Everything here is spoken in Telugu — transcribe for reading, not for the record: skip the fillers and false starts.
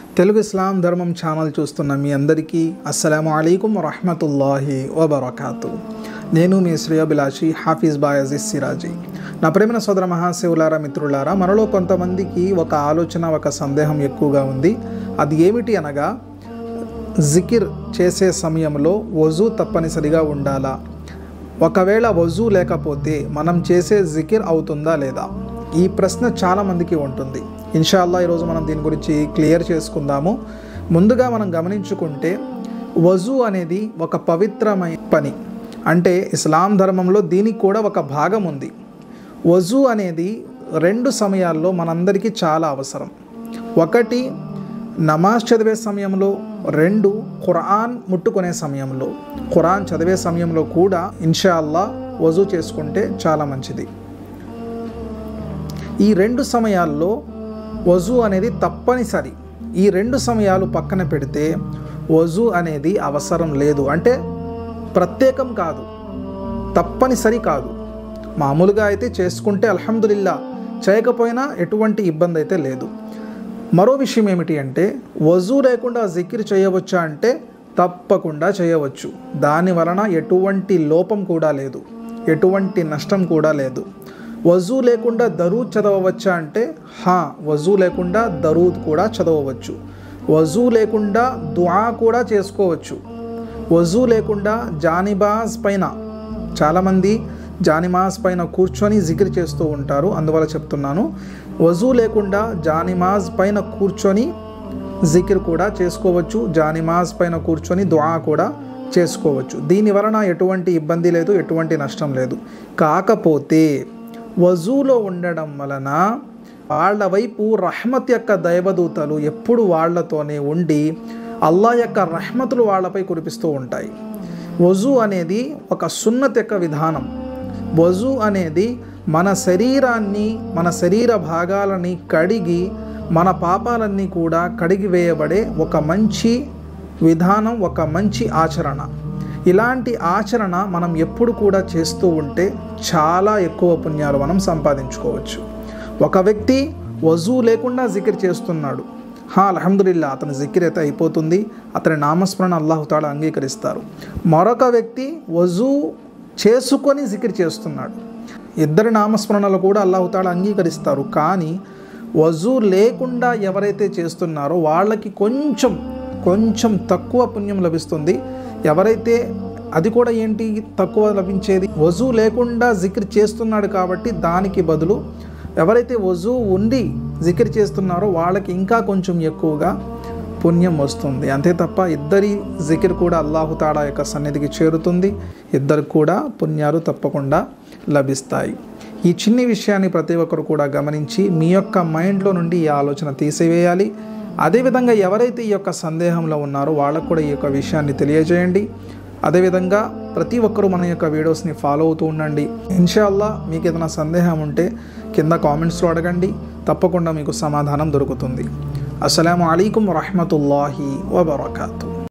తెలుగు ఇస్లాం ధర్మం ఛానల్ చూస్తున్న మీ అందరికీ అస్సలాము అలైకుం వరహ్మతుల్లాహి వబరకాతు. నేను మీ శ్రేయోభిలాషి హాఫీజ్ బాయ్ అజీజ్ సిరాజీ. నా ప్రేమ సోదర మహాశివులారా, మిత్రులారా, మనలో కొంతమందికి ఒక ఆలోచన, ఒక సందేహం ఎక్కువగా ఉంది. అది ఏమిటి అనగా, జికిర్ చేసే సమయంలో వజూ తప్పనిసరిగా ఉండాలా? ఒకవేళ వజూ లేకపోతే మనం చేసే జికిర్ అవుతుందా లేదా? ఈ ప్రశ్న చాలామందికి ఉంటుంది. ఇన్షాల్లా ఈరోజు మనం దీని గురించి క్లియర్ చేసుకుందాము. ముందుగా మనం గమనించుకుంటే, వజూ అనేది ఒక పవిత్రమైన పని. అంటే ఇస్లాం ధర్మంలో దీనికి కూడా ఒక భాగం ఉంది. వజూ అనేది 2 సమయాల్లో మనందరికీ చాలా అవసరం. ఒకటి నమాజ్ చదివే సమయంలో, 2 ఖురాన్ ముట్టుకునే సమయంలో. ఖురాన్ చదివే సమయంలో కూడా ఇన్షాల్లా వజూ చేసుకుంటే చాలా మంచిది. ఈ 2 సమయాల్లో వజూ అనేది తప్పనిసరి. ఈ 2 సమయాలు పక్కన పెడితే వజూ అనేది అవసరం లేదు. అంటే ప్రత్యేకం కాదు, తప్పనిసరి కాదు. మామూలుగా అయితే చేసుకుంటే అల్హమ్దులిల్లా, చేయకపోయినా ఎటువంటి ఇబ్బంది అయితే లేదు. మరో విషయం ఏమిటి అంటే, వజూ లేకుండా జికిర్ చేయవచ్చా అంటే తప్పకుండా చేయవచ్చు. దాని వలన ఎటువంటి లోపం కూడా లేదు, ఎటువంటి నష్టం కూడా లేదు. వజూ లేకుండా దరూద్ చదవవచ్చా అంటే వజూ లేకుండా దరూద్ కూడా చదవవచ్చు. వజూ లేకుండా దుఆ కూడా చేసుకోవచ్చు. వజూ లేకుండా జానిమాజ్ పైన, చాలామంది జానిమాజ్ పైన కూర్చొని జికిర్ చేస్తూ ఉంటారు, అందువల్ల చెప్తున్నాను. వజూ లేకుండా జానిమాజ్ పైన కూర్చొని జికిర్ కూడా చేసుకోవచ్చు. జానిమాజ్ పైన కూర్చొని దుఆ కూడా చేసుకోవచ్చు. దీని వలన ఎటువంటి ఇబ్బంది లేదు, ఎటువంటి నష్టం లేదు. కాకపోతే వజూలో ఉండడం వలన వాళ్ళ వైపు రహ్మత్ యొక్క దైవదూతలు ఎప్పుడు వాళ్లతోనే ఉండి అల్లా యొక్క రహ్మతులు వాళ్ళపై కురిపిస్తూ ఉంటాయి. వజూ అనేది ఒక సున్నత్ యొక్క విధానం. వజూ అనేది మన శరీరాన్ని, మన శరీర భాగాలని కడిగి మన పాపాలన్నీ కూడా కడిగి వేయబడే ఒక మంచి విధానం, ఒక మంచి ఆచరణ. ఇలాంటి ఆచరణ మనం ఎప్పుడు కూడా చేస్తూ ఉంటే చాలా ఎక్కువ పుణ్యాలు మనం సంపాదించుకోవచ్చు. ఒక వ్యక్తి వజూ లేకుండా జికిర్ చేస్తున్నాడు, అల్హమ్దులిల్లా, అతని జికిర్ అయితే అయిపోతుంది, అతని నామస్మరణ అల్లాహు తాలా అంగీకరిస్తారు. మరొక వ్యక్తి వజూ చేసుకొని జికిర్ చేస్తున్నాడు, ఇద్దరి నామస్మరణలు కూడా అల్లాహు తాలా అంగీకరిస్తారు. కానీ వజూ లేకుండా ఎవరైతే చేస్తున్నారో వాళ్ళకి కొంచెం తక్కువ పుణ్యం లభిస్తుంది. ఎవరైతే, అది కూడా ఏంటి తక్కువ లభించేది, వజూ లేకుండా జికిర్ చేస్తున్నాడు కాబట్టి దానికి బదులు ఎవరైతే వజూ ఉండి జికిర్ చేస్తున్నారో వాళ్ళకి ఇంకా కొంచెం ఎక్కువగా పుణ్యం వస్తుంది. అంతే తప్ప ఇద్దరి జికిర్ కూడా అల్లాహు తాలా యొక్క సన్నిధికి చేరుతుంది. ఇద్దరికి కూడా పుణ్యాలు తప్పకుండా లభిస్తాయి. ఈ చిన్ని విషయాన్ని ప్రతి ఒక్కరు కూడా గమనించి మీ యొక్క మైండ్లో నుండి ఈ ఆలోచన తీసివేయాలి. అదేవిధంగా ఎవరైతే ఈ యొక్క సందేహంలో ఉన్నారో వాళ్ళకు కూడా ఈ యొక్క విషయాన్ని తెలియజేయండి. అదేవిధంగా ప్రతి ఒక్కరూ మన యొక్క వీడియోస్ని ఫాలో అవుతూ ఉండండి. ఇన్షాల్లా మీకు ఏదైనా సందేహం ఉంటే కింద కామెంట్స్లో అడగండి, తప్పకుండా మీకు సమాధానం దొరుకుతుంది. అస్సలాము అలైకుం వరహ్మతుల్లాహి వబరకాతు.